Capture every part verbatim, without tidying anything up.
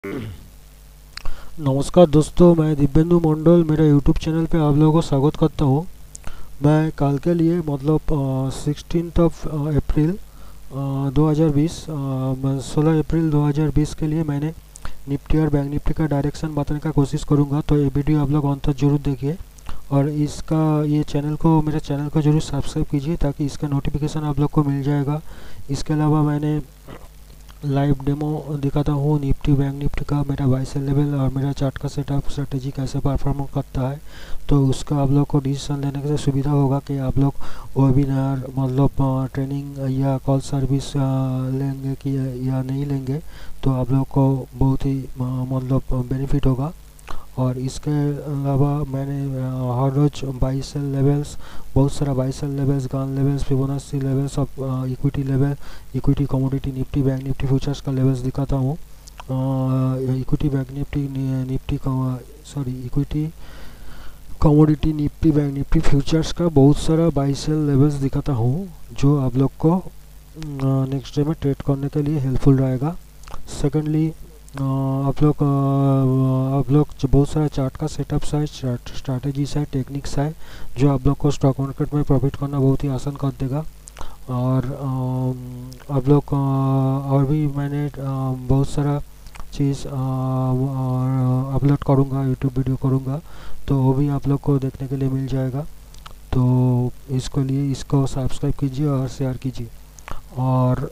नमस्कार दोस्तों, मैं दिव्येंदु मंडल मेरा यूट्यूब चैनल पे आप लोगों को स्वागत करता हूँ। मैं कल के लिए मतलब सिक्सटीन ऑफ अप्रैल दो हज़ार बीस सोलह अप्रैल दो हज़ार बीस के लिए मैंने निफ्टी और बैंक निफ्टी का डायरेक्शन बताने का कोशिश करूँगा। तो ये वीडियो आप लोग अंत तक जरूर देखिए और इसका ये चैनल को मेरे चैनल को जरूर सब्सक्राइब कीजिए ताकि इसका नोटिफिकेशन आप लोग को मिल जाएगा। इसके अलावा मैंने लाइव डेमो दिखाता हूँ निफ्टी बैंक निफ्टी का, मेरा बाई सेल लेवल और मेरा चार्ट का सेटअप स्ट्रेटेजी कैसे परफॉर्म करता है। तो उसका आप लोग को डिसीजन लेने से सुविधा होगा कि आप लोग वेबिनार मतलब ट्रेनिंग या कॉल सर्विस लेंगे कि या नहीं लेंगे। तो आप लोग को बहुत ही मतलब बेनिफिट होगा। और इसके अलावा मैंने हर रोज़ बाई सेल लेवल्स, बहुत सारा buy sell levels, Gann levels, Fibonacci levels of equity level, equity commodity Nifty bank Nifty futures का लेवल्स दिखाता हूँ। Equity bank Nifty Nifty sorry equity commodity Nifty bank Nifty futures का बहुत सारा buy sell levels दिखाता हूँ जो आप लोग को नेक्स्ट डे में ट्रेड करने के लिए हेल्पफुल रहेगा। सेकेंडली आप लोग आप लोग जो बहुत सारा चार्ट का सेटअप्स है, स्ट्रैटेजीज है, टेक्निक्स है जो आप लोग को स्टॉक मार्केट में प्रॉफिट करना बहुत ही आसान कर देगा। और आप लोग और भी मैंने बहुत सारा चीज़ अपलोड करूँगा, यूट्यूब वीडियो करूँगा, तो वो भी आप लोग को देखने के लिए मिल जाएगा। तो इसको लिए इसको सब्सक्राइब कीजिए और शेयर कीजिए। और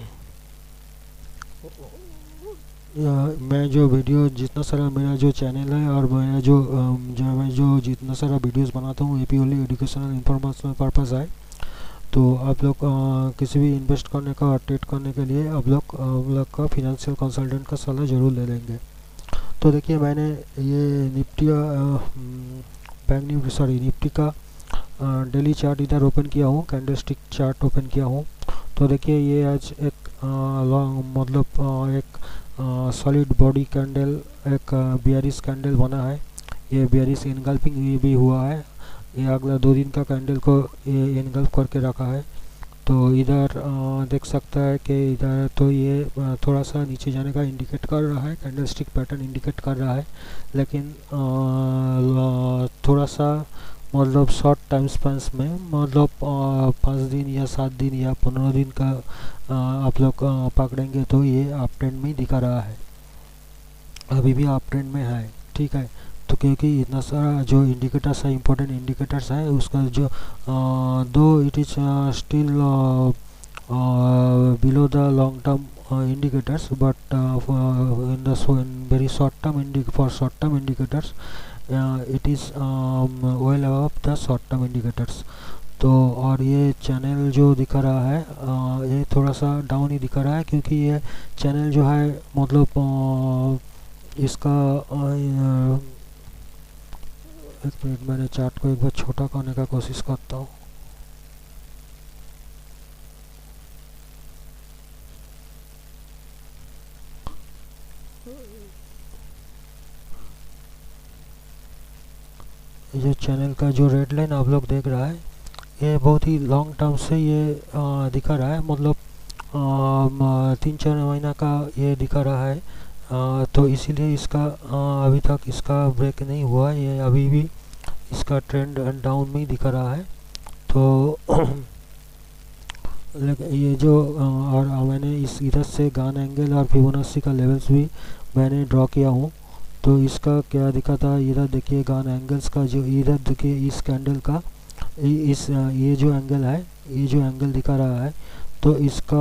मैं जो वीडियो जितना सारा मेरा जो चैनल है और मेरा जो जो मैं जो जितना सारा वीडियोस बनाता हूँ ये प्योरली एजुकेशनल इंफॉर्मेशन पर्पस है। तो आप लोग किसी भी इन्वेस्ट करने का और ट्रेड करने के लिए आप लोग आप लोग का फिनेंशियल कंसल्टेंट का सलाह ज़रूर ले लेंगे। तो देखिए मैंने ये Nifty bank Nifty sorry Nifty का डेली चार्ट इधर ओपन किया हूँ, कैंडलस्टिक चार्ट ओपन किया हूँ। तो देखिए ये आज एक लॉन्ग मतलब एक सॉलिड बॉडी कैंडल, एक बियरिश कैंडल बना है। ये बियरिश इनगल्फिंग भी हुआ है। ये अगला दो दिन का कैंडल को ये इनगल्फ करके रखा है। तो इधर देख सकता है कि इधर तो ये थोड़ा सा नीचे जाने का इंडिकेट कर रहा है, कैंडलस्टिक पैटर्न इंडिकेट कर रहा है, लेकिन आ, थोड़ा सा मतलब शॉर्ट टाइम स्पेंस में मतलब पाँच दिन या सात दिन या पंद्रह दिन का आ, आप लोग पकड़ेंगे तो ये अप ट्रेंड में दिखा रहा है, अभी भी अप ट्रेंड में है। ठीक है, तो क्योंकि इतना सारा जो इंडिकेटर्स है, इंपॉर्टेंट इंडिकेटर्स है, उसका जो दो it is still below the long term indicators, but uh, for, uh, in the so in very short term indi for short term indicators uh, it is um, well above the short term indicators। तो और ये channel जो दिखा रहा है आ, ये थोड़ा सा डाउन ही दिखा रहा है क्योंकि ये चैनल जो है मतलब आ, इसका आ, एक मिनट मैंने चार्ट को एक बार छोटा करने का कोशिश करता हूँ। ये जो चैनल का जो रेड लाइन आप लोग देख रहा है ये बहुत ही लॉन्ग टर्म से ये आ, दिखा रहा है, मतलब तीन चार महीना का ये दिखा रहा है। आ, तो इसीलिए इसका आ, अभी तक इसका ब्रेक नहीं हुआ, ये अभी भी इसका ट्रेंड डाउन में ही दिखा रहा है। तो ये जो आ, और मैंने इस इधर से गान एंगल और फिबोनाची का लेवल्स भी मैंने ड्रॉ किया हूँ। तो इसका क्या दिखा था, इधर देखिए गान एंगल्स का जो इधर देखिए इस कैंडल का इस ये जो एंगल है, ये जो एंगल दिखा रहा है, तो इसका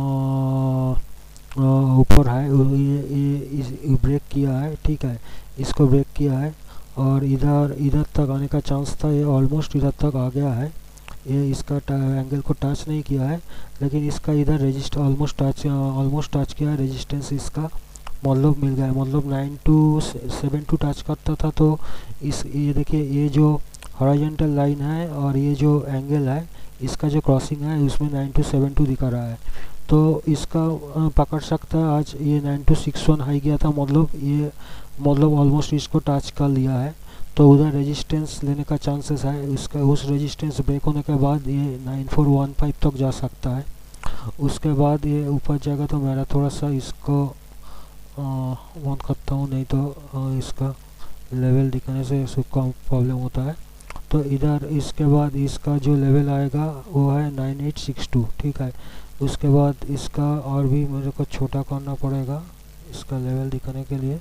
ऊपर है ये, ये इस ब्रेक किया है। ठीक है, इसको ब्रेक किया है और इधर इधर तक आने का चांस था, ये ऑलमोस्ट इधर तक आ गया है। ये इसका एंगल को टच नहीं किया है, लेकिन इसका इधर resist almost touch almost touch किया है, रेजिस्टेंस इसका मतलब मिल गया है। मतलब nine two seven two touch करता था तो इस ये देखिए ये जो हॉरिजॉन्टल लाइन है और ये जो एंगल है इसका जो क्रॉसिंग है उसमें नाइन टू सेवन टू दिखा रहा है। तो इसका पकड़ सकता है, आज ये nine two six one high गया था, मतलब ये मतलब ऑलमोस्ट इसको टच कर लिया है। तो उधर रेजिस्टेंस लेने का चांसेस है, उसका उस रेजिस्टेंस ब्रेक होने के बाद ये नाइन फोर वन फाइव तक जा सकता है। उसके बाद ये ऊपर जाएगा तो मेरा थोड़ा सा इसको बंद करता हूँ, नहीं तो आ, इसका लेवल दिखाने से सबका प्रॉब्लम होता है। तो इधर इसके बाद इसका जो लेवल आएगा वो है नाइन एट सिक्स टू, ठीक है। उसके बाद इसका और भी मेरे को छोटा करना पड़ेगा इसका लेवल दिखाने के लिए।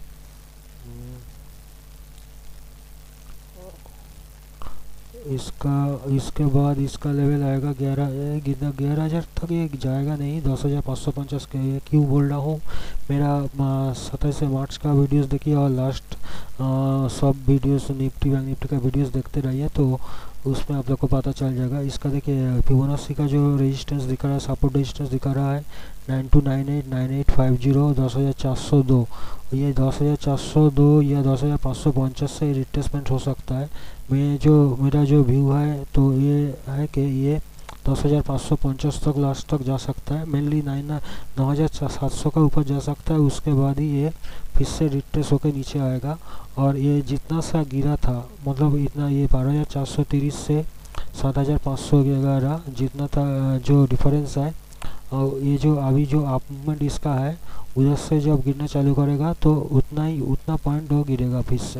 इसका इसके बाद इसका लेवल आएगा ग्यारह ग्यारह हज़ार तक ये जाएगा नहीं, दस हज़ार पाँच सौ पचास के। ये क्यों बोल रहा हूँ, मेरा सत्ताईस मार्च का वीडियोस देखिए और लास्ट सब वीडियोस निफ्टी बैंक निफ्टी का वीडियोस देखते रहिए, तो उसमें आप लोग को पता चल जाएगा। इसका देखिए फिबोनाची का जो रेजिस्टेंस दिखा रहा है, सपोर्ट रेजिस्टेंस दिखा रहा है nine two nine eight nine eight five zero दस हज़ार चार सौ दो। ये दस हज़ार चार सौ दो या दस हज़ार पाँच सौ पचास से रिट्रेसमेंट हो सकता है। मैं जो मेरा जो व्यू है तो ये है कि ये दस हज़ार पाँच सौ पचास तक लास्ट तक जा सकता है, मेनली नाइन नौ हज़ार सात सौ का ऊपर जा सकता है। उसके बाद ही ये फिर से रिट्रेस होकर नीचे आएगा। और ये जितना सा गिरा था, मतलब इतना, ये बारह हज़ार चार सौ तीस से सात हज़ार पाँच सौ ग्यारह जितना था जो डिफरेंस है, और ये जो अभी जो अप मूवमेंट इसका है उधर से जब गिरना चालू करेगा तो उतना ही उतना पॉइंट वो गिरेगा फिर से।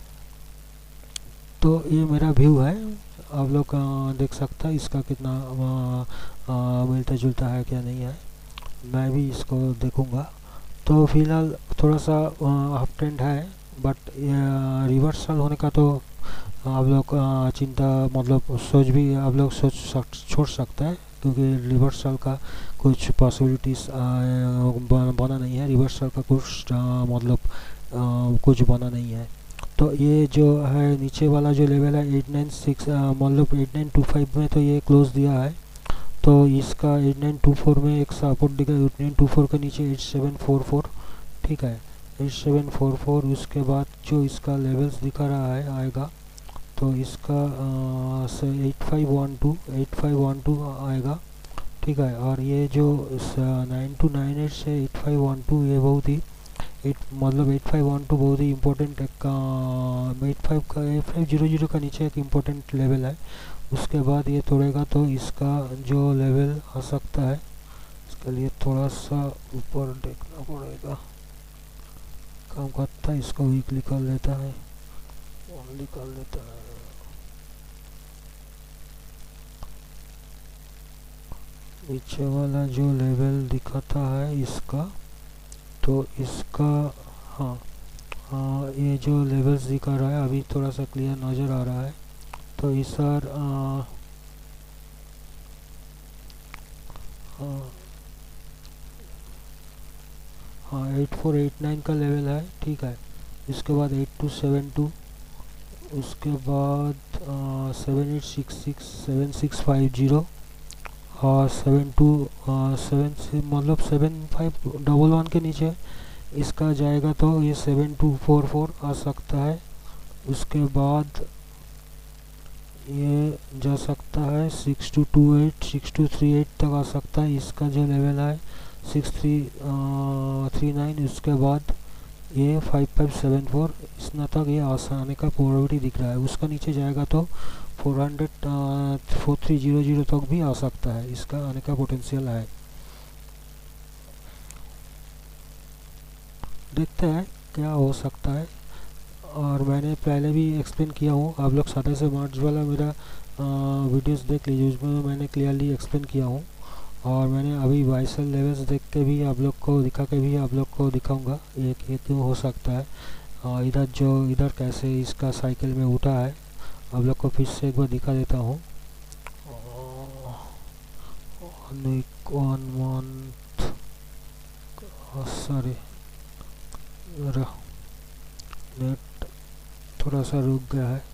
तो ये मेरा व्यू है, आप लोग देख सकता है इसका कितना आ, आ, मिलता जुलता है क्या नहीं है, मैं भी इसको देखूंगा। तो फिलहाल थोड़ा सा अप ट्रेंड है, बट रिवर्सल होने का तो आप लोग चिंता मतलब सोच भी आप लोग सोच सक, छोड़ सकता है, क्योंकि रिवर्सल का कुछ पॉसिबिलिटीज़ बना नहीं है, रिवर्सल का कुछ आ, मतलब आ, कुछ बना नहीं है। तो ये जो है नीचे वाला जो लेवल है एट नाइन सिक्स मतलब एट नाइन टू फाइव में तो ये क्लोज दिया है। तो इसका एट नाइन टू फोर में एक सपोर्ट दिखा, एट नाइन टू फोर के नीचे एट सेवन फोर फोर, ठीक है, एट सेवन फोर फोर। उसके बाद जो इसका लेवल्स दिखा रहा है आएगा तो इसका से eight five one two eight five one two आएगा, ठीक है। और ये जो नाइन टू नाइन एट से एट फाइव वन टू ये बहुत ही एट मतलब एट फाइव वन टू बहुत ही इम्पोर्टेंट एक एट फाइव का एट फाइव जीरो जीरो का नीचे एक इम्पोर्टेंट लेवल है। उसके बाद ये तोड़ेगा तो इसका जो लेवल आ सकता है, इसके लिए थोड़ा सा ऊपर देखना पड़ेगा, काम करता है इसको वीकली कर लेता है, ओनली कर लेता है। नीचे वाला जो लेवल दिखाता है इसका, तो इसका हाँ हाँ ये जो लेवल्स दिखा रहा है अभी थोड़ा सा क्लियर नज़र आ रहा है। तो इस सर हाँ एट फोर एट नाइन का लेवल है, ठीक है। इसके बाद एट टू सेवन टू, उसके बाद seven eight six six seven six five zero और सेवन टू सेवन से मतलब सेवन फाइव डबल वन के नीचे इसका जाएगा तो ये सेवन टू फोर फोर आ सकता है। उसके बाद ये जा सकता है six two two eight six two three eight तक आ सकता है, इसका जो लेवल है सिक्स थ्री थ्री नाइन। उसके बाद ये फाइव फाइव सेवन फोर इतना तक ये आने का प्रोबेबिलिटी दिख रहा है। उसका नीचे जाएगा तो four hundred four three zero zero तक भी आ सकता है, इसका आने का पोटेंशियल है। देखते हैं क्या हो सकता है। और मैंने पहले भी एक्सप्लेन किया हूँ, आप लोग सत्ताईस से मार्च वाला मेरा वीडियोस देख लीजिए, उसमें मैंने क्लियरली एक्सप्लेन किया हूँ। और मैंने अभी वाइसल लेवल्स देख के भी आप लोग को दिखा के भी आप लोग को दिखाऊंगा ये ये क्यों हो सकता है। और इधर जो इधर कैसे इसका साइकिल में उठा है आप लोग को फिर से एक बार दिखा देता हूँ। वन मंथ सॉरी नेट थोड़ा सा रुक गया है।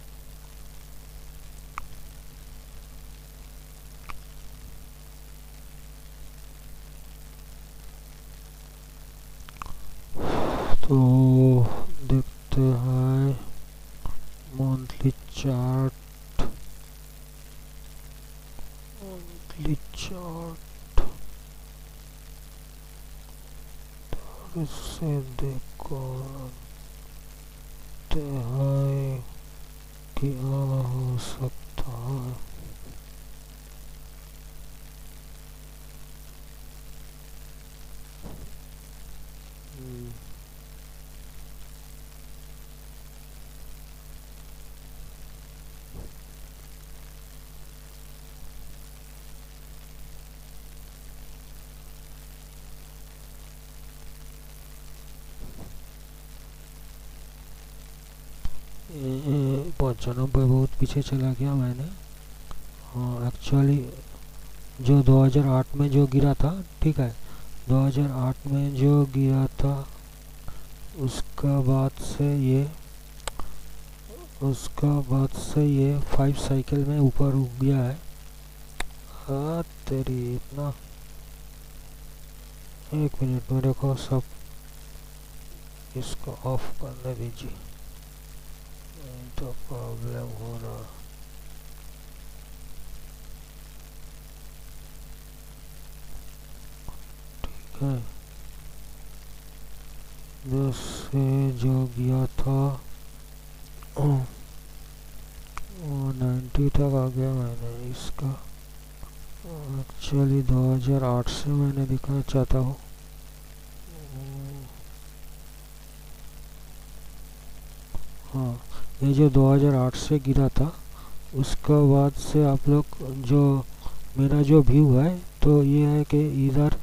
तो देखते हैं मंथली चार्ट मंथली चार्ट इससे देखो है क्या हो सकता है। Hmm. पचानबे बहुत पीछे चला गया मैंने। हाँ एक्चुअली जो दो हज़ार आठ में जो गिरा था, ठीक है, दो हज़ार आठ में जो गिरा था उसका बाद से ये उसका बाद से ये फाइव साइकिल में ऊपर उठ गया है। हाँ तेरी इतना, एक मिनट मेरे को सब इसको ऑफ करने दीजिए, तो प्रॉब्लम हो रहा। ठीक है, दस से जो गया था नाइन्टी तक आ गया मैंने इसका। एक्चुअली दो हज़ार आठ से मैंने दिखाना चाहता हूँ। हाँ, ये जो दो हज़ार आठ से गिरा था उसका बाद से आप लोग जो मेरा जो व्यू है तो ये है कि इधर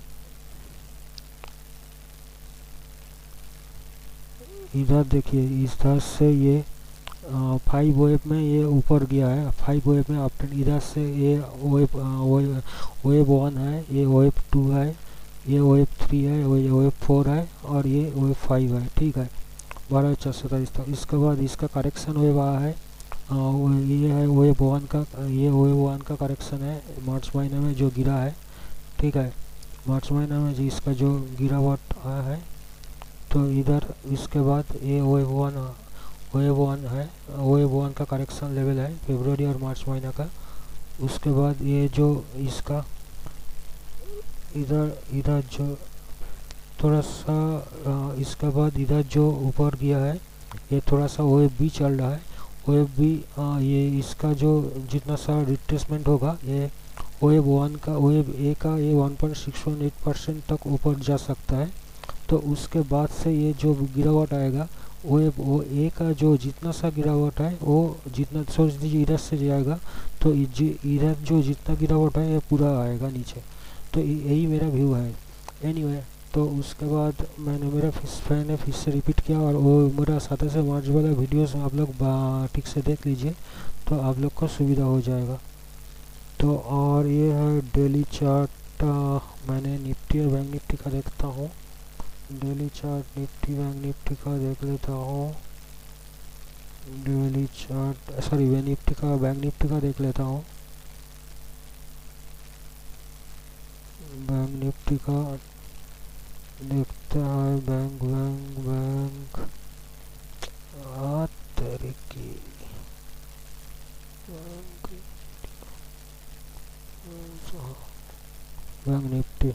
इधर देखिए, इधर से ये फाइव वेब में ये ऊपर गया है। फाइव वेब में आफ्टर इधर से ये वेब वेब वन है, ये वेब टू है, ये वेब थ्री है, ये वेब फोर है और ये वेब फाइव है। ठीक है, बारह चार सैंतालीस तक। इसके बाद इसका करेक्शन वेब आया है, आ, ये है वेब वन का, ये वेब वन का करेक्शन है मार्च महीने में जो गिरा है। ठीक है, मार्च महीने में जो इसका जो गिरावट आया है, तो इधर इसके बाद ये वेब वन वेब वन है, वेब वन का करेक्शन लेवल है फरवरी और मार्च महीना का। उसके बाद ये जो इसका इधर इधर जो थोड़ा सा, इसके बाद इधर जो ऊपर गया है ये थोड़ा सा वेब भी चल रहा है। वेब भी आ, ये इसका जो जितना सा रिट्रेसमेंट होगा ये वेब वन का, वेब ए का ये one point six one eight percent तक ऊपर जा सकता है। तो उसके बाद से ये जो गिरावट आएगा वेब वो ए का जो जितना सा गिरावट है वो जितना सोच दीजिए इधर से जाएगा, तो इधर जो जितना गिरावट है ये पूरा आएगा नीचे। तो यही मेरा व्यू है। एनीवे anyway, तो उसके बाद मैंने मेरा फिर मैंने फिर से रिपीट किया और वो मेरा साथ से मार्च वाला वीडियोस आप लोग ठीक से देख लीजिए तो आप लोग को सुविधा हो जाएगा। तो और ये है डेली चार्ट, मैंने निफ्टी और बैंक निफ्टी का देखता हूँ। Daily chart Nifty bank Nifty का देख लेता हूँ। Daily chart sorry bank Nifty का बैंक निफ्टी का देख लेता हूँ। बैंक निफ्टी का देखता है, बैंक बैंक बैंक आ तेरे की बैंक निफ्टी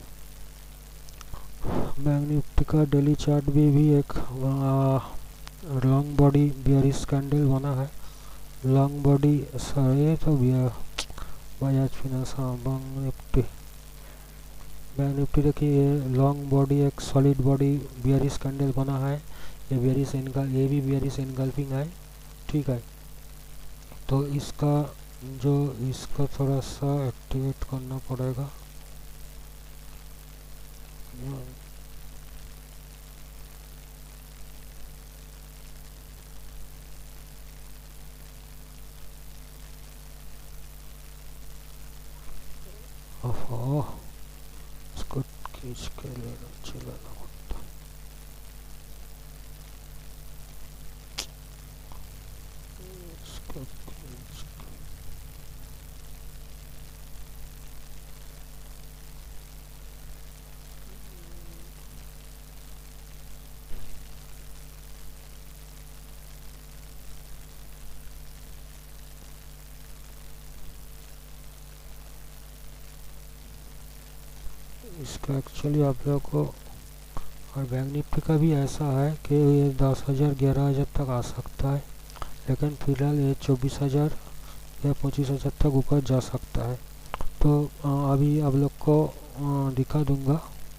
बैंक निफ्टी का डेली चार्ट भी भी एक लॉन्ग बॉडी बियरिश कैंडल बना है। लॉन्ग बॉडी सॉरी तो बजाज फाइनेंस, हाँ बैंक निफ्टी बैंक निफ्टी देखिए ये लॉन्ग बॉडी एक सॉलिड बॉडी बियरिश कैंडल बना है। ये बियरिश एनगल ये भी बियरिश एनगल्फिंग है। ठीक है, तो इसका जो इसका थोड़ा सा एक्टिवेट करना पड़ेगा। ओहो, इसको खींच के लेना चलाना होता। इसको खींच के इसका एक्चुअली आप लोगों को, और बैंक निफ्टी का भी ऐसा है कि ये दस हज़ार ग्यारह हज़ार तक आ सकता है, लेकिन फिलहाल ये चौबीस हज़ार या पच्चीस हज़ार तक ऊपर जा सकता है। तो आ, अभी आप लोग को आ, दिखा दूंगा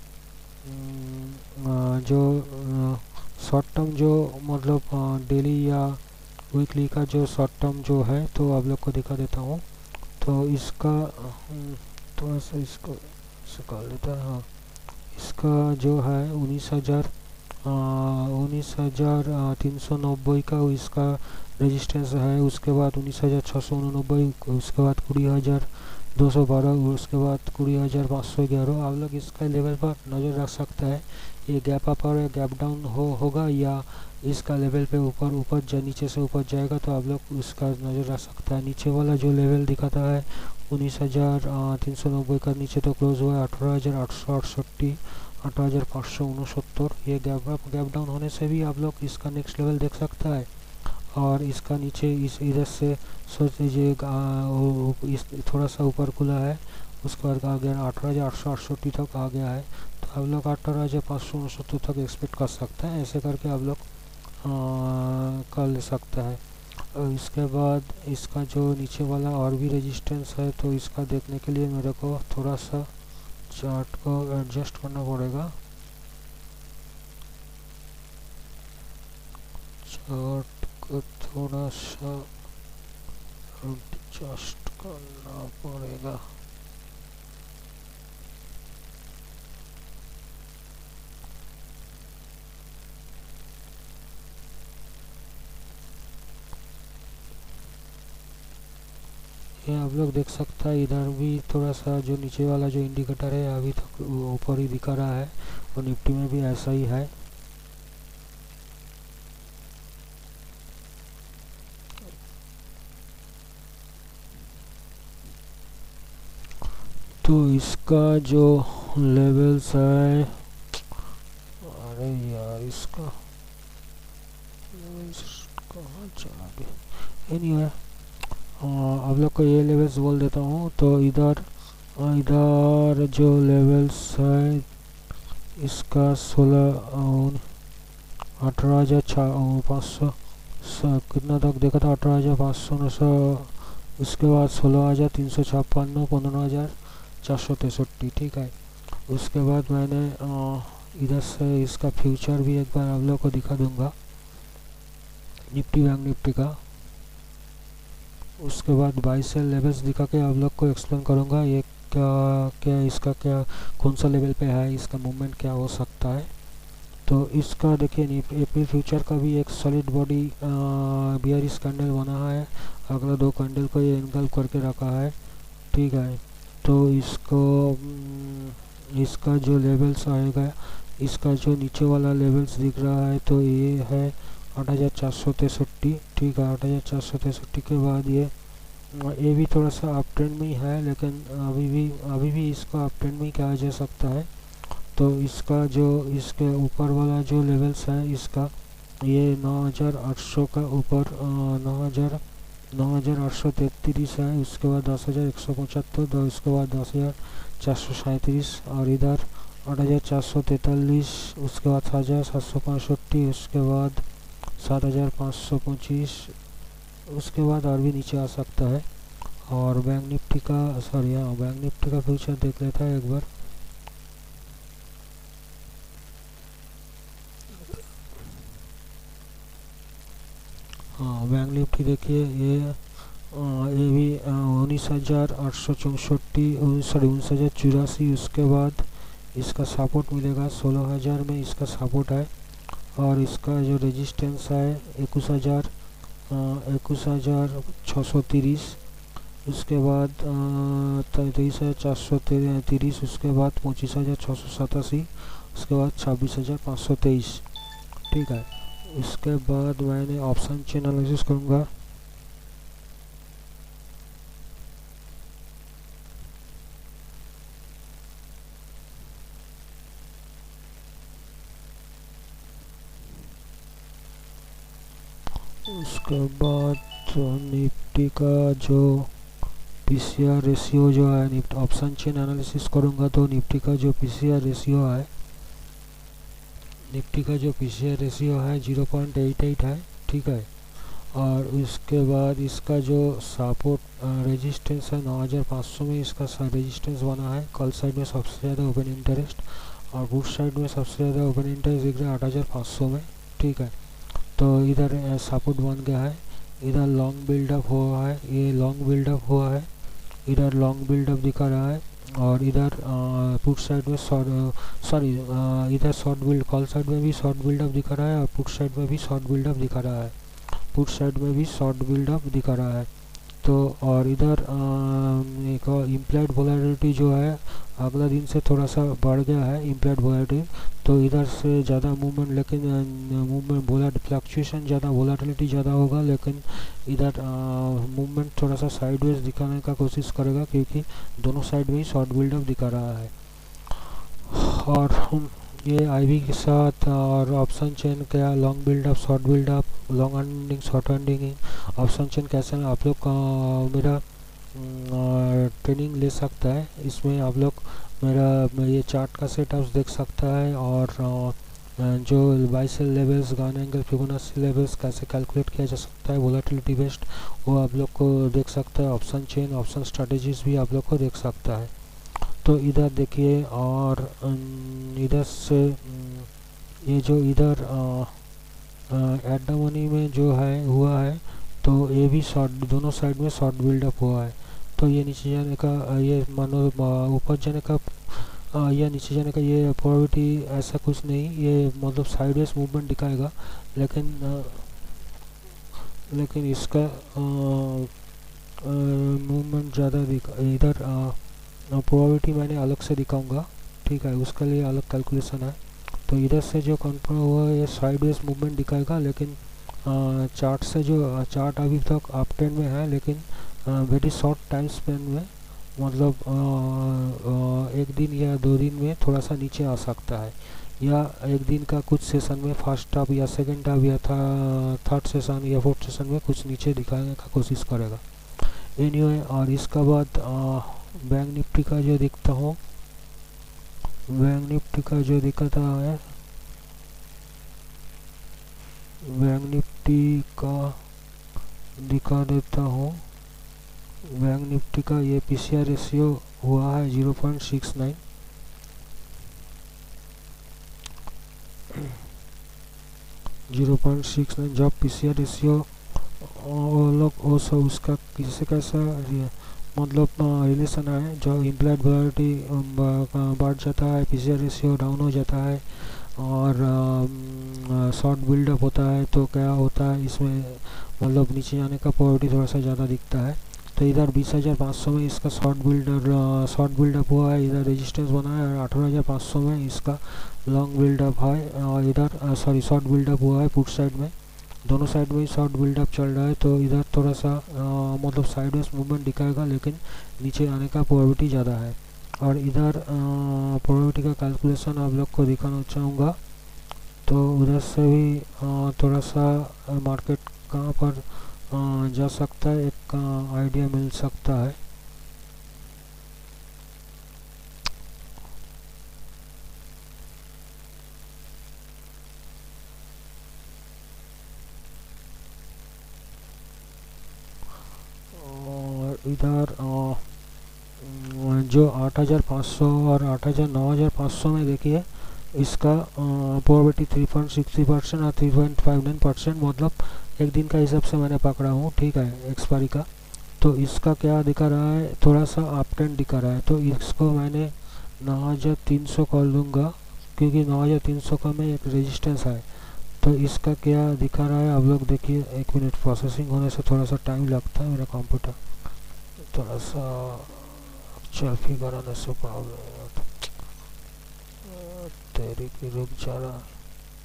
आ, जो शॉर्ट टर्म जो मतलब डेली या वीकली का जो शॉर्ट टर्म जो है तो आप लोग को दिखा देता हूँ। तो इसका थोड़ा सा इसको कर लेता है। हाँ, इसका जो है उन्नीस हज़ार उन्नीस हज़ार तीन सौ नब्बे का इसका रेजिस्टेंस है। उसके बाद उन्नीस हज़ार छः सौ उननब्बे, उसके बाद कुड़ी हज़ार दो सौ बारह, उसके बाद कुड़ी हज़ार पाँच सौ ग्यारह। आप लोग इसका लेवल पर नज़र रख सकता है, ये गैप अप और गैप डाउन हो होगा या इसका लेवल पे ऊपर ऊपर जा नीचे से ऊपर जाएगा, तो आप लोग उसका नज़र रख सकता है। नीचे वाला जो लेवल दिखाता है उन्नीस हज़ार तीन सौ नब्बे का, नीचे तो क्लोज हुआ है अठारह हज़ार आठ सौ अड़सठी, अठारह हज़ार पाँच सौ उनसत्तर। ये गैप अप गैप डाउन होने से भी आप लोग इसका नेक्स्ट लेवल देख सकता है। और इसका नीचे इस इधर से सोच लीजिए इस थोड़ा सा ऊपर खुला है, उसके बाद आ गया अठारह हज़ार आठ सौ अड़सठी तक आ गया है, तो आप लोग अठारह हज़ार पाँच सौ उनसत्तर तक एक्सपेक्ट कर सकते हैं। ऐसे करके आप लोग कर ले सकता है। और इसके बाद इसका जो नीचे वाला और भी रेजिस्टेंस है, तो इसका देखने के लिए मेरे को थोड़ा सा चार्ट को एडजस्ट करना पड़ेगा। चार्ट को थोड़ा सा एडजस्ट करना पड़ेगा। ये आप लोग देख सकता है, इधर भी थोड़ा सा जो नीचे वाला जो इंडिकेटर है अभी तक ऊपर ही दिखा रहा है, और निफ्टी में भी ऐसा ही है। तो इसका जो लेवल्स है, अरे यार इसका कहाँ चला गया, एनीवे आप लोग को ये लेवल्स बोल देता हूँ। तो इधर इधर जो लेवल्स है इसका सोलह अठारह हज़ार पाँच सौ कितना तक देखा था, अठारह हज़ार पाँच सौ नौ सौ, उसके बाद सोलह हज़ार तीन सौ छप्पन, पंद्रह हज़ार चार सौ तिरसठी। ठीक है, उसके बाद मैंने इधर से इसका फ्यूचर भी एक बार आप लोग को दिखा दूंगा, निफ्टी बैंक निफ्टी का। उसके बाद बाई सेल लेवल्स दिखा के आप लोग को एक्सप्लेन करूँगा ये क्या क्या इसका क्या कौन सा लेवल पे है, इसका मूवमेंट क्या हो सकता है। तो इसका देखिए अप्रैल फ्यूचर का भी एक सॉलिड बॉडी बियरिश कैंडल बना है, अगला दो कैंडल को ये इनगल्फ करके रखा है। ठीक है, तो इसको इसका जो लेवल्स आएगा, इसका जो नीचे वाला लेवल्स दिख रहा है, तो ये है आठ हज़ार चार सौ तिरसठी। ठीक है, आठ हज़ार चार सौ तिरसठी के बाद ये ये भी थोड़ा सा अप ट्रेंड में ही है, लेकिन अभी भी अभी भी इसको अप ट्रेंड में ही कहा जा सकता है। तो इसका जो इसके ऊपर वाला जो लेवल्स है इसका, ये नौ हज़ार आठ सौ का ऊपर नौ हज़ार नौ हज़ार आठ सौ तैंतीस है, उसके बाद दस हज़ार एक सौ पचहत्तर, दो उसके बाद दस हज़ार चार सौ सैंतीस, और इधर आठ हज़ार चार सौ तैंतालीस, उसके बाद सात हज़ार सात सौ पैंसठी, उसके बाद सात हज़ार पाँच सौ पच्चीस, उसके बाद और भी नीचे आ सकता है। और बैंक निफ्टी का सॉरी हाँ बैंक निफ्टी का फ्यूचर देख लेता है एक बार। हाँ बैंक निफ्टी देखिए, ये ये भी उन्नीस हज़ार आठ सौ चौंसठी सॉरी उन्नीस हज़ार चौरासी, उसके बाद इसका सपोर्ट मिलेगा सोलह हज़ार में, इसका सपोर्ट है। और इसका जो रेजिस्टेंस है इक्कीस हज़ार इक्कीस हज़ार छः सौ तीस, उसके बाद तेईस हज़ार चार सौ तीस, उसके बाद पच्चीस हज़ार छः सौ सतासी, उसके बाद छब्बीस हज़ार पाँच सौ तेईस। ठीक है, इसके बाद मैंने ऑप्शन चेन एनालिसिस करूँगा। उसके बाद निफ्टी का जो पीसीआर रेशियो जो है, निफ्टी ऑप्शन चेन एनालिसिस करूँगा तो निफ्टी का जो पीसीआर रेशियो है निफ्टी का जो पीसीआर रेशियो है ज़ीरो पॉइंट एट एट है। ठीक है, और उसके बाद इसका जो सपोर्ट रेजिस्टेंस है नौ हज़ार पाँच सौ में इसका रेजिस्टेंस बना है। कॉल साइड में सबसे ज़्यादा ओपन इंटरेस्ट, और पुट साइड में सबसे ज़्यादा ओपन इंटरेस्ट दिख रहा है आठ हज़ार पाँच सौ में। ठीक है, तो इधर सपोर्ट बन गया है, इधर लॉन्ग बिल्डअप हुआ है, ये लॉन्ग बिल्डअप हुआ है, इधर लॉन्ग बिल्डअप दिखा रहा है, और इधर पुट साइड में शॉर्ट सॉरी इधर शॉर्ट बिल्ड कॉल साइड में भी शॉर्ट बिल्डअप दिखा रहा है और पुट साइड में भी शॉर्ट बिल्डअप दिखा रहा है पुट साइड में भी शॉर्ट बिल्डअप दिखा रहा है। तो और इधर एक इम्प्लाइड वोलेटिलिटी जो है अगला दिन से थोड़ा सा बढ़ गया है इम्प्लाइड वोलेटिलिटी। तो इधर से ज़्यादा मूवमेंट लेकिन मूवमेंट वोलेट फ्लक्चुएशन ज़्यादा वोलेटिलिटी ज़्यादा होगा लेकिन इधर मूवमेंट थोड़ा सा साइडवेज दिखाने का कोशिश करेगा क्योंकि दोनों साइड में ही शॉर्ट बिल्डअप दिखा रहा है। और हम ये आईवी के साथ और ऑप्शन चेन क्या long buildup short buildup long ending short ending option chain कैसे आप लोग मेरा ट्रेनिंग ले सकता है। इसमें आप लोग मेरा ये चार्ट का सेटअप्स देख सकता है और जो buy sell levels Gann angle Fibonacci levels कैसे कैलकुलेट किया जा सकता है वोलेटिलिटी बेस्ड वो आप लोग को देख सकता है। ऑप्शन चेन ऑप्शन स्ट्रेटजीज भी आप लोग को देख सकता है। तो इधर देखिए और इधर से ये जो इधर एट द मनी में जो है हुआ है तो ये भी शॉर्ट दोनों साइड में शॉर्ट बिल्डअप हुआ है। तो ये नीचे जाने का ये मानो ऊपर जाने का या नीचे जाने का ये प्रोबेबिलिटी ऐसा कुछ नहीं ये मतलब साइडवेज मूवमेंट दिखाएगा लेकिन आ, लेकिन इसका मूवमेंट ज़्यादा दिखा इधर प्रोबेबिलिटी मैंने अलग से दिखाऊंगा ठीक है उसके लिए अलग कैलकुलेशन है। तो इधर से जो कंफर्म हुआ ये साइडवेज मूवमेंट दिखाएगा लेकिन चार्ट से जो चार्ट अभी तक अप ट्रेंड में है लेकिन वेरी शॉर्ट टाइम स्पेन में मतलब आ, आ, एक दिन या दो दिन में थोड़ा सा नीचे आ सकता है या एक दिन का कुछ सेशन में फर्स्ट हाफ या सेकंड हाफ या था थर्ड सेशन या फोर्थ सेशन में कुछ नीचे दिखाने का कोशिश करेगा एनीवे। और इसका बाद बैंक निफ्टी का जो दिखता हो बैंक निफ्टी का जो दिखाता है बैंक निफ्टी का दिखा देता हूँ। बैंक निफ्टी का ये पीसीआर रेशियो हुआ है zero point six nine zero point six nine जब पीसीआर रेशियो वो लोग वो सब उसका किसी कैसा मतलब रिलेशन है जो इम्प्लाइड वोलेटिलिटी बढ़ जाता है पीसीआर रेशियो डाउन हो जाता है और शॉर्ट बिल्डअप होता है तो क्या होता है इसमें मतलब नीचे जाने का प्रोबेबिलिटी थोड़ा सा ज़्यादा दिखता है। तो इधर बीस हज़ार पाँच सौ में इसका शॉर्ट बिल्डर शॉर्ट बिल्डअप हुआ है इधर रेजिस्टेंस बना है और अठारह हज़ार पाँच सौ में इसका लॉन्ग बिल्डअप है और इधर सॉरी शॉर्ट बिल्डअप हुआ है पुट साइड में दोनों साइड में ही शॉर्ट बिल्डअप चल रहा है। तो इधर थोड़ा सा आ, मतलब साइडवेज मूवमेंट दिखाएगा लेकिन नीचे आने का प्रोबेबिलिटी ज़्यादा है। और इधर प्रोबेबिलिटी का कैलकुलेशन आप लोग को दिखाना चाहूँगा तो उधर से भी आ, थोड़ा सा मार्केट कहाँ पर आ, जा सकता है एक आइडिया मिल सकता है। और इधर जो आठ हज़ार पाँच सौ और आठ हज़ार नौ हज़ार पाँच सौ में देखिए इसका probability three point sixty percent और three point five nine percent मतलब एक दिन का हिसाब से मैंने पकड़ा हूँ ठीक है एक्सपायरी का। तो इसका क्या दिखा रहा है थोड़ा सा अप ट्रेंड दिखा रहा है तो इसको मैंने नौ हज़ार तीन सौ कॉल दूँगा क्योंकि नौ हज़ार तीन सौ का में एक रेजिस्टेंस है। तो इसका क्या दिखा रहा है आप लोग देखिए एक मिनट प्रोसेसिंग होने से थोड़ा सा टाइम लगता है मेरा कंप्यूटर थोड़ा सा एक्चुअल फिगर आने से प्रॉब्लम तेरी की रुक जा रहा है।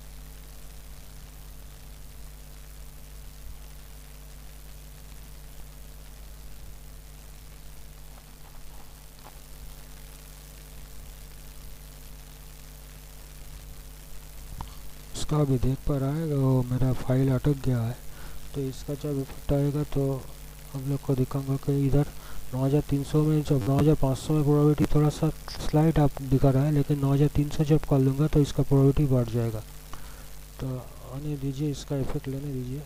इसका अभी देख पा रहा है वो मेरा फाइल अटक गया है तो इसका जब इफेक्ट आएगा तो हम लोग को दिखाऊंगा कि इधर नौ हज़ार तीन सौ में जब नौ हज़ार पाँच सौ में प्रोबेबिलिटी थोड़ा सा स्लाइड आप दिखा रहा है लेकिन नौ हज़ार तीन सौ जब कर लूँगा तो इसका प्रोबेबिलिटी बढ़ जाएगा। तो आने दीजिए इसका इफेक्ट लेने दीजिए।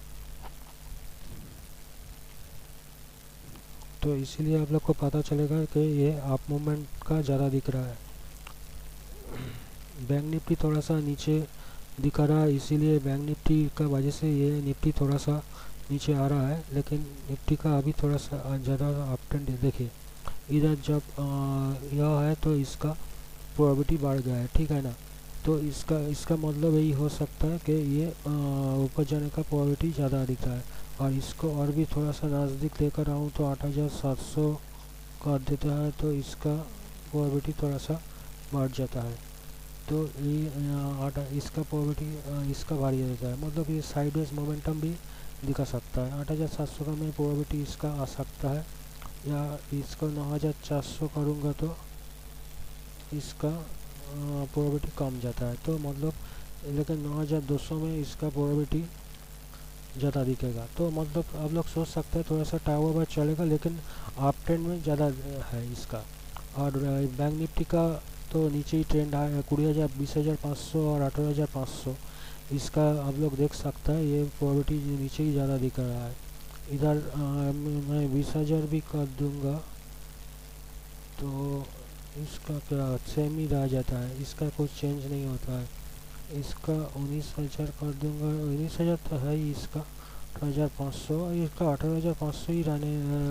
तो इसीलिए आप लोग को पता चलेगा कि ये अप मूवमेंट का ज़्यादा दिख रहा है। बैंक निफ्टी थोड़ा सा नीचे दिखा रहा है इसीलिए बैंक निफ्टी का वजह से ये निफ्टी थोड़ा सा नीचे आ रहा है लेकिन निफ्टी का अभी थोड़ा सा ज़्यादा अप ट्रेंड देखिए इधर जब आ, यह है तो इसका प्रोबेबिलिटी बढ़ गया है, ठीक है ना। तो इसका इसका मतलब यही हो सकता है कि ये ऊपर जाने का प्रोबेबिलिटी ज़्यादा दिख रहा है। और इसको और भी थोड़ा सा नज़दीक लेकर आऊँ तो आठ हज़ार सात सौ कर देता है, तो इसका प्रोबेबिलिटी थोड़ा सा बढ़ जाता है। तो ये अ, आठ इसका प्रोबेबिलिटी इसका बढ़ जाता है, मतलब ये साइडवेज मोमेंटम भी दिखा सकता है। आठ हज़ार सात सौ का मैं प्रोबेबिलिटी इसका आ सकता है, या इसको नौ हज़ार चार सौ करूँगा तो इसका प्रोबेबिलिटी कम जाता है। तो मतलब लेकिन नौ हज़ार दो सौ में इसका प्रोबेबिलिटी ज़्यादा दिखेगा। तो मतलब आप लोग सोच सकते हैं थोड़ा सा टावर बार चलेगा, लेकिन आप ट्रेंड में ज़्यादा है इसका। और बैंक निफ्टी का तो नीचे ही ट्रेंड है, कुड़ी हज़ार बीस हज़ार पाँच सौ और अठारह हज़ार पाँच सौ इसका आप लोग देख सकता है, ये प्रोबेबिलिटी नीचे ही ज़्यादा दिख रहा है। इधर मैं बीस हज़ार भी कर दूंगा तो इसका क्या सेम ही रह जाता है, इसका कुछ चेंज नहीं होता है। इसका उन्नीस हज़ार कर दूंगा, उन्नीस हज़ार तो है ही इसका, अठारह हज़ार पाँच सौ, इसका अठारह हज़ार पाँच सौ ही रहने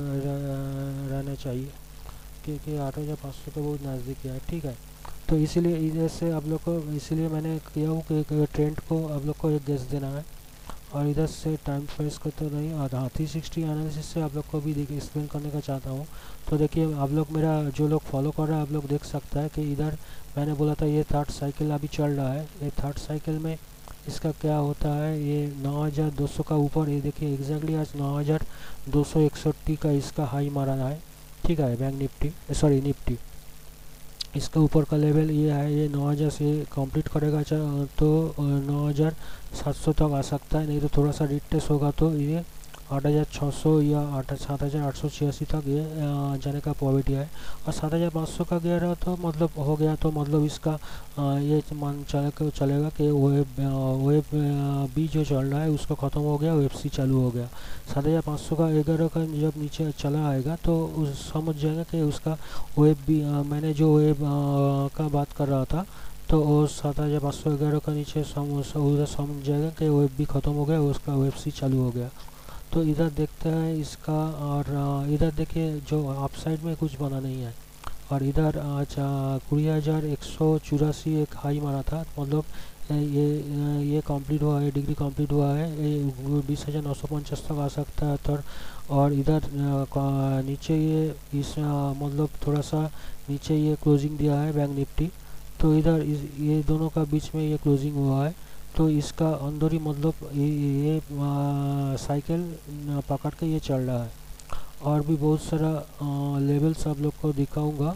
रहना चाहिए, क्योंकि आठ हज़ार पाँच सौ के बहुत नज़दीक है, ठीक है। तो इसीलिए इधर से आप लोग को, इसीलिए मैंने किया हूँ कि एक ट्रेंड को आप लोग को एक गेस देना है, और इधर से टाइम फेस को तो नहीं, और हाँ थ्री सिक्सटी एनालिसिस से आप लोग को भी देखिए एक्सप्लेन करने का चाहता हूँ। तो देखिए आप लोग, मेरा जो लोग फॉलो कर रहे हैं, आप लोग देख सकता है कि इधर मैंने बोला था ये थर्ड साइकिल अभी चल रहा है। ये थर्ड साइकिल में इसका क्या होता है, ये नौ हज़ार दो सौ का ऊपर, ये देखिए एग्जैक्टली आज नौ हज़ार दो सौ इकसठ का इसका हाई मारा है, ठीक है, बैंक निफ्टी सॉरी निफ्टी। इसके ऊपर का लेवल ये है, ये नौ हज़ार से कंप्लीट करेगा तो नौ हज़ार सात सौ तक आ सकता है, नहीं तो थोड़ा सा रिटेस्ट होगा तो ये आठ हज़ार छः सौ या आठ सात हज़ार आठ सौ छियासी तक ये जाने का प्रोबेबिलिटी है। और सात हज़ार पाँच सौ का गया रहा तो मतलब हो गया, तो मतलब इसका आ, ये मान चले चलेगा कि वेब वेब बी जो चल रहा है उसका ख़त्म हो गया, वेब सी चालू हो गया। सात हज़ार पाँच सौ का ग्यारह का जब नीचे चला आएगा तो उस समझ जाएगा कि उसका वेब भी, मैंने जो वेब का बात कर रहा था तो वो सात हज़ार पाँच सौ ग्यारह का नीचे उधर समझ जाएगा कि वेब भी ख़त्म हो गया, उसका वेब सी चालू हो गया। तो इधर देखते हैं इसका, और इधर देखिए जो अप साइड में कुछ बना नहीं है, और इधर आज कुड़ी हज़ार एक सौ चौरासी एक हाई मारा था, मतलब ये ये कंप्लीट हुआ है, डिग्री कंप्लीट हुआ है, ये बीस हज़ार नौ सौ पचास तक आ सकता है। तो और इधर नीचे ये इस मतलब थोड़ा सा नीचे ये क्लोजिंग दिया है बैंक निफ्टी, तो इधर इस ये दोनों का बीच में ये क्लोजिंग हुआ है। तो इसका अंदर ही मतलब ये, ये साइकिल पकड़ के ये चल रहा है। और भी बहुत सारा लेवल्स आप लोग को दिखाऊंगा।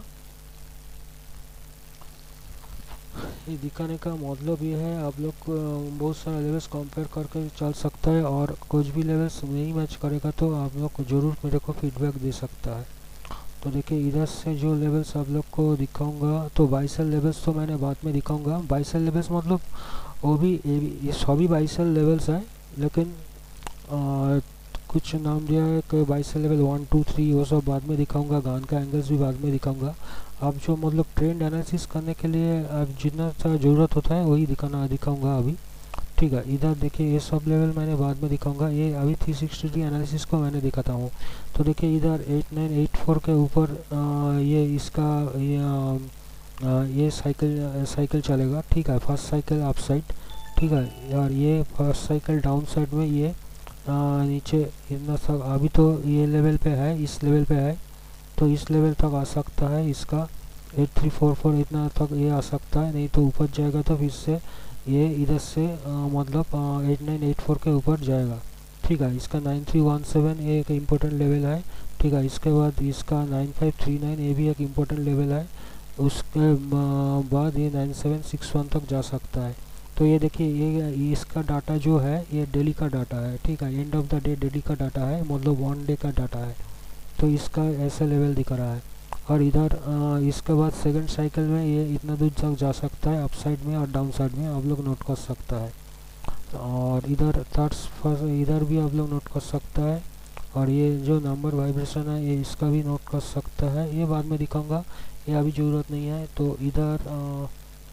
ये दिखाने का मतलब ये है आप लोग को बहुत सारा लेवल्स कंपेयर करके चल सकता है, और कुछ भी लेवल्स नहीं मैच करेगा तो आप लोग को ज़रूर मेरे को फीडबैक दे सकता है। तो देखिए इधर से जो लेवल्स आप लोग को दिखाऊंगा, तो बाइसेल लेवल्स तो मैंने बाद में दिखाऊंगा। बाइसेल लेवल्स मतलब वो भी ये, ये सभी बाइसेल लेवल्स हैं, लेकिन आ, कुछ नाम दिया है कि buy sell level one two three, वो सब बाद में दिखाऊंगा, गान का एंगल्स भी बाद में दिखाऊंगा। आप जो मतलब ट्रेंड एनालिसिस करने के लिए आप जितना सा ज़रूरत होता है वही दिखाना दिखाऊंगा अभी, ठीक है। इधर देखिए ये सब लेवल मैंने बाद में दिखाऊंगा, ये अभी थ्री सिक्सटी डिग्री एनालिसिस को मैंने दिखाता हूँ। तो देखिए इधर एट नाइन एट फोर के ऊपर ये इसका ये, आ, ये साइकिल साइकिल चलेगा, ठीक है, फर्स्ट साइकिल अप साइड, ठीक है। और ये फर्स्ट साइकिल डाउन साइड में ये आ, नीचे इतना तक, अभी तो ये लेवल पे है, इस लेवल पे है, तो इस लेवल तक आ सकता है, इसका एट थ्री फोर फोर इतना तक ये आ सकता है, नहीं तो ऊपर जाएगा तो फिर से ये इधर से आ, मतलब एट नाइन एट फोर के ऊपर जाएगा, ठीक है। इसका नाइन थ्री वन सेवन ये एक इम्पोर्टेंट लेवल है, ठीक है। इसके बाद इसका नाइन फाइव थ्री नाइन ये भी एक इम्पोर्टेंट लेवल है, उसके बाद ये नाइन सेवन सिक्स वन तक जा सकता है। तो ये देखिए ये इसका डाटा जो है ये डेली का डाटा है, ठीक है, end of the day daily का डाटा है, मतलब वन डे का डाटा है। तो इसका ऐसा लेवल दिख रहा है। और इधर इसके बाद सेकंड साइकिल में ये इतना दूर तक जा सकता है, अप साइड में और डाउन साइड में आप लोग नोट कर सकता है। और इधर थर्ड फर्स्ट इधर भी आप लोग नोट कर सकता है, और ये जो नंबर वाइब्रेशन है ये इसका भी नोट कर सकता है, ये बाद में दिखाऊंगा, ये अभी ज़रूरत नहीं है। तो इधर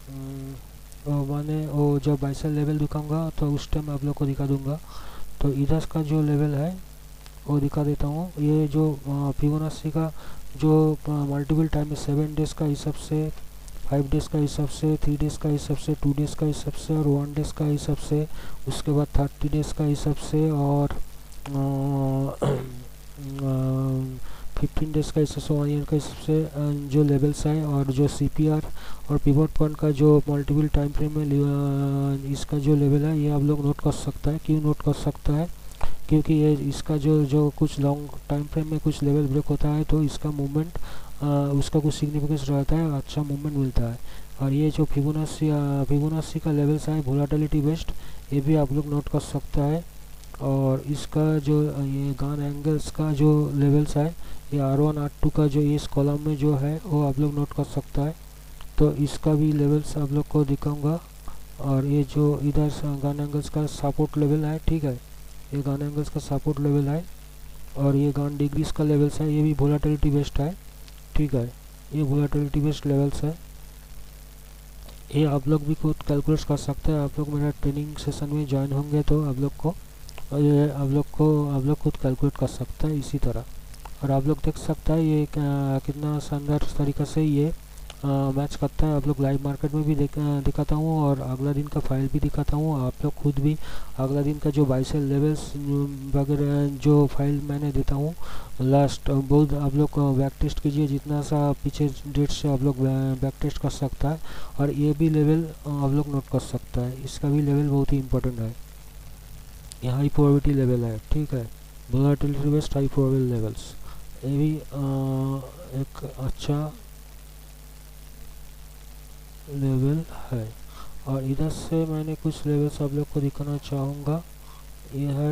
मैंने वो जब बाइसेल लेवल दिखाऊंगा तो उस टाइम आप लोग को दिखा दूंगा। तो इधर का जो लेवल है वो दिखा देता हूँ, ये जो फिबोनाची का जो मल्टीपल टाइम है सेवन डेज़ का हिसाब से, फाइव डेज़ का हिसाब से, थ्री डेज़ का हिसाब से, टू डेज़ का हिसाब से और वन डेज़ का हिसाब से, उसके बाद थर्टी डेज़ का हिसाब से और फिफ्टीन डेज़ का हिसाब से, वन ईयर का हिसाब से जो लेवल्स है और जो सी पी आर और पिवट पॉइंट का जो मल्टीपल टाइम फ्रेम में इसका जो लेवल है ये आप लोग नोट कर सकता है। क्यों नोट कर सकता है? क्योंकि ये इसका जो जो कुछ लॉन्ग टाइम फ्रेम में कुछ लेवल ब्रेक होता है तो इसका मूवमेंट उसका कुछ सिग्निफिकेंस रहता है, अच्छा मूवमेंट मिलता है। और ये जो फिबोनाची फिबोनाची का लेवल्स है वोलेटिलिटी बेस्ड, ये भी आप लोग नोट कर सकता है। और इसका जो ये गान एंगल्स का जो लेवल्स है ये आर वन आर टू का जो इस कॉलम में जो है वो आप लोग नोट कर सकता है। तो इसका भी लेवल्स आप लोग को दिखाऊंगा। और ये जो इधर गान एंगल्स का सपोर्ट लेवल है, ठीक है, ये गान एंगल्स का सपोर्ट लेवल है। और ये गान डिग्रीज का लेवल्स है, ये भी वोलेटिलिटी बेस्ड है, ठीक है, ये वोलेटिलिटी बेस्ड लेवल्स है। ये आप लोग भी खुद कैलकुलेट कर सकते हैं। आप लोग मेरा ट्रेनिंग सेशन में ज्वाइन होंगे तो आप लोग को ये आप लोग को आप लोग खुद कैलकुलेट कर सकते हैं इसी तरह। और आप लोग देख सकता है ये कितना शानदार तरीक़ा से ये मैच करता है। आप लोग लाइव मार्केट में भी देख दिखाता हूँ और अगला दिन का फाइल भी दिखाता हूँ। आप लोग खुद भी अगला दिन का जो बाइसेल लेवल्स वगैरह जो फाइल मैंने देता हूँ लास्ट, बहुत आप लोग बैक टेस्ट कीजिए, जितना सा पीछे डेट से आप लोग बैक टेस्ट कर सकता है। और ये भी लेवल आप लोग नोट कर सकता है, इसका भी लेवल बहुत ही इंपॉर्टेंट है। ये हाई प्रोबेबिलिटी लेवल है, ठीक है, volatility based high probable levels, ये भी आ, एक अच्छा लेवल है। और इधर से मैंने कुछ लेवल्स आप लोग को दिखाना चाहूँगा। ये है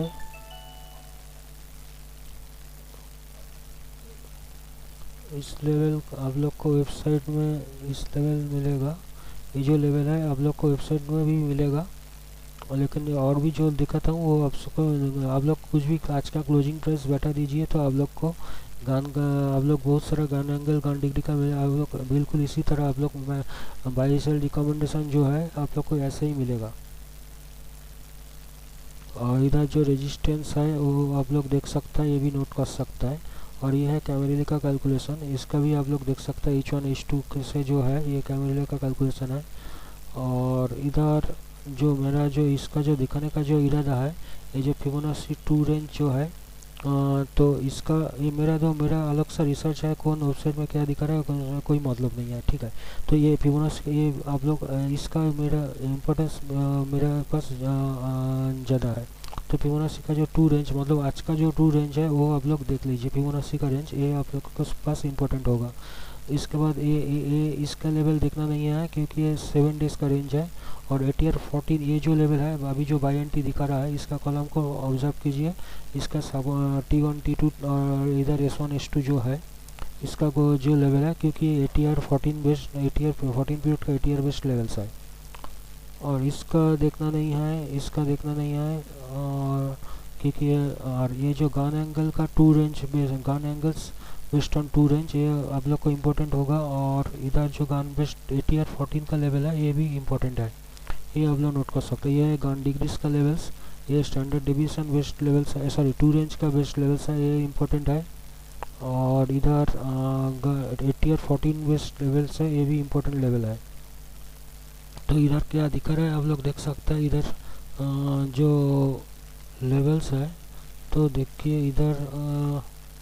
इस लेवल आप लोग को वेबसाइट में इस लेवल मिलेगा। ये जो लेवल है आप लोग को वेबसाइट में भी मिलेगा, लेकिन और भी जो दिखाता हूँ वो आप सबको, आप लोग कुछ भी आज का क्लोजिंग प्राइस बैठा दीजिए तो आप लोग को गान का आप लोग बहुत सारा गान एंगल गान डिग्री का आप लोग बिल्कुल इसी तरह आप लोग बाई सेल रिकमेंडेशन जो है आप लोग को ऐसे ही मिलेगा। और इधर जो रेजिस्टेंस है वो आप लोग देख सकता है, ये भी नोट कर सकता है। और ये है कैमरेले का कैलकुलेशन, इसका भी आप लोग देख सकते हैं, एच वन एच टू से जो है ये कैमरेले का कैलकुलेशन है। और इधर जो मेरा जो इसका जो दिखाने का जो इरादा है, ये जो फिबोनाची टू रेंज जो है आ, तो इसका ये मेरा जो मेरा अलग सा रिसर्च है, कौन वेबसाइट में क्या दिखा रहा है कोई मतलब नहीं है, ठीक है। तो ये फिबोनाची ये आप लोग इसका मेरा इम्पोर्टेंस मेरे पास ज़्यादा है। तो फिबोनाची का जो टू रेंज मतलब आज का जो टू रेंज है वो आप लोग देख लीजिए, फिबोनाची का रेंज ये आप लोग के पास इम्पोर्टेंट होगा। इसके बाद ये ये इसका लेवल देखना नहीं है क्योंकि ये सेवन डेज़ का रेंज है। और ए टी आर फोर्टीन ये जो लेवल है अभी जो बाई एन टी दिखा रहा है, इसका कॉलम को ऑब्जर्व कीजिए। इसका सब टी वन टी टू और इधर एस वन एस टू जो है इसका जो लेवल है, क्योंकि A T R fourteen based A T R fourteen period का A T R based levels है। और इसका देखना नहीं है, इसका देखना नहीं है और क्योंकि ये और ये जो गान एंगल का true range Gann angles based on true range ये आप लोग को इम्पोर्टेंट होगा। और इधर जो Gann based A T R fourteen का लेवल है ये भी इम्पोर्टेंट है, ये आप लोग नोट कर सकते हैं। ये है गान डिग्रीज का लेवल्स, ये स्टैंडर्ड डिवीजन बेस्ड लेवल्स है, सॉरी टू रेंज का बेस्ड लेवल्स है, ये इम्पोर्टेंट है। और इधर A T R fourteen based levels है, ये भी इम्पोर्टेंट लेवल है। तो इधर क्या दिखा रहा है आप लोग देख सकते हैं, इधर आ, जो लेवल्स है तो देखिए इधर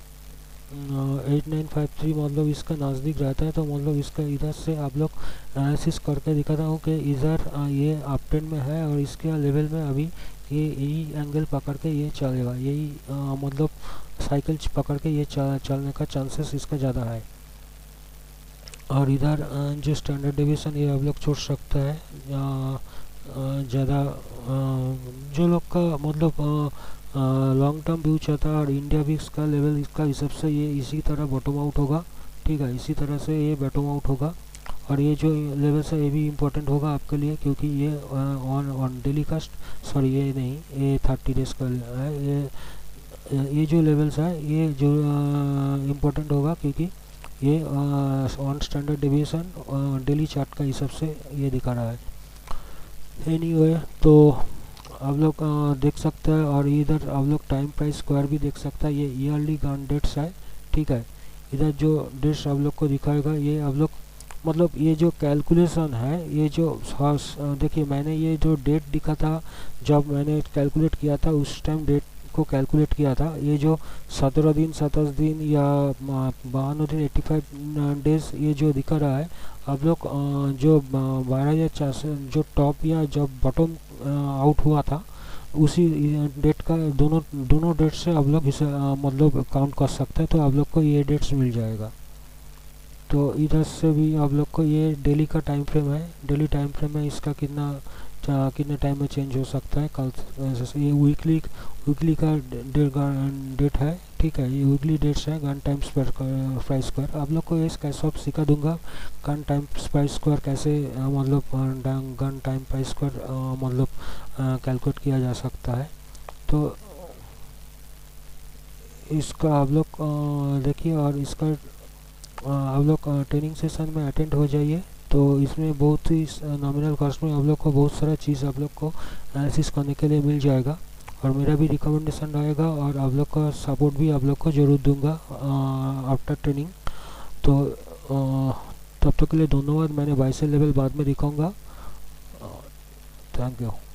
एट नाइन फाइव थ्री मतलब इसका नज़दीक रहता है। तो मतलब इसका इधर से आप लोग एनालिसिस करके दिखाता हूँ कि इधर ये अप ट्रेंड में है और इसके लेवल में अभी ये यही एंगल पकड़ के ये चलेगा, यही मतलब साइकिल पकड़ के ये चलने का चांसेस इसका ज़्यादा है। और इधर जो स्टैंडर्ड डिवीजन ये आप लोग छोड़ सकते हैं, ज़्यादा जो लोग का मतलब लॉन्ग टर्म व्यू चाहता है। और इंडिया भी इसका लेवल इसका हिसाब से ये इसी तरह बॉटम आउट होगा, ठीक है, इसी तरह से ये बॉटम आउट होगा। और ये जो लेवल्स है ये भी इम्पोर्टेंट होगा आपके लिए, क्योंकि ये on on daily cast sorry ये नहीं ये थर्टी डेज का है। ये ये जो लेवल्स है ये जो इम्पोर्टेंट होगा क्योंकि ये on standard division daily chart का हिसाब से ये दिखा रहा है। एनीवे तो आप लोग देख सकते हैं। और इधर आप लोग टाइम प्राइस स्क्वायर भी देख सकता है, ये ईयरली गान डेट्स है, ठीक है, इधर जो डेट्स आप लोग को दिखाएगा ये आप लोग मतलब ये जो कैलकुलेशन है, ये जो देखिए मैंने ये जो डेट दिखा था जब मैंने कैलकुलेट किया था उस टाइम डेट को कैलकुलेट किया था। ये जो सत्रह दिन सत्ताईस दिन या बावन दिन एट्टी फाइव डेज ये जो दिखा रहा है आप लोग जो बारह हज़ार चार सौ जो टॉप या जो बॉटम आउट हुआ था उसी डेट का दोनों दोनों डेट से आप लोग इसे मतलब काउंट कर सकते हैं, तो आप लोग को ये डेट्स मिल जाएगा। तो इधर से भी आप लोग को ये डेली का टाइम फ्रेम है, डेली टाइम फ्रेम है, इसका कितना कितने टाइम में चेंज हो सकता है कल। ये वीकली वीकली का डेट है, ठीक है, ये वीकली डेट्स है गन टाइम प्राइस स्क्वायर। आप लोग को ये कैसे आप सिखा दूंगा गन टाइम प्राइस स्क्वायर कैसे मतलब गन टाइम प्राइस स्क्वायर मतलब कैलकुलेट किया जा सकता है। तो इसका आप लोग देखिए और इसका आप लोग ट्रेनिंग सेशन में अटेंड हो जाइए। तो इसमें बहुत ही नॉमिनल कॉस्ट में आप लोग को बहुत सारा चीज़ आप लोग को एनालिसिस करने के लिए मिल जाएगा और मेरा भी रिकमेंडेशन रहेगा और आप लोग का सपोर्ट भी आप लोग को ज़रूर दूंगा आफ्टर ट्रेनिंग। तो आ, तब तक के लिए धन्यवाद। मैंने बाईस लेवल बाद में दिखाऊंगा। Thank you.